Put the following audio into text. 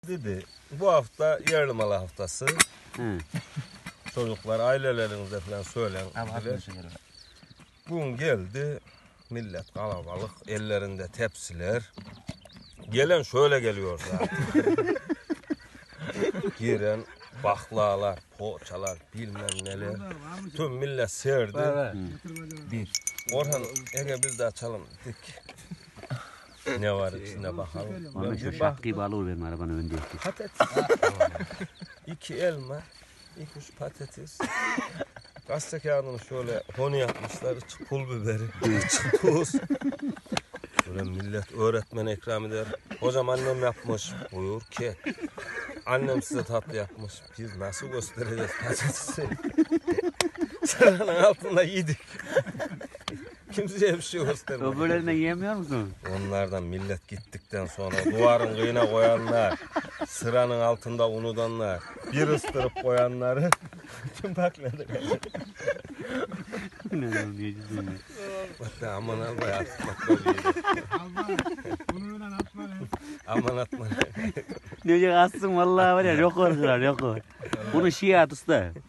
Dedi bu hafta yerli malı haftası. Hı. Çocuklar ailelerinize falan söylen. Bugün geldi millet kalabalık, ellerinde tepsiler. Gelen şöyle geliyor zaten. Giren baklalar, poğaçalar, bilmem neler. Tüm millet serdi. Bir. Orhan Ege biz de açalım dedik. Ne var içinde bakalım. Ona şu şak gibi alır benim arabanın önünde. Patates. 2 elma, 2-3 patates. Gazete kağıdını şöyle honu yapmışlar. İçi pul biberi, içi tuz. Böyle millet öğretmen ikram eder. Hocam annem yapmış. Buyur ki. Annem size tatlı yapmış. Biz nasıl göstereceğiz patatesi? Sıranın altında yedik. Kimseye bir şey göstermedi. O bölümden yiyemiyor musun? Onlardan millet gittikten sonra duvarın kıyına koyanlar, sıranın altında unutanlar, bir ıstırıp koyanları tüm bakmadı. Ne diyeceksin ya? Hatta aman alma artık bak böyle yedi. Aman atma. Ne diyecek aslın vallahi var ya yok kırar yok. Bunu şiat usta.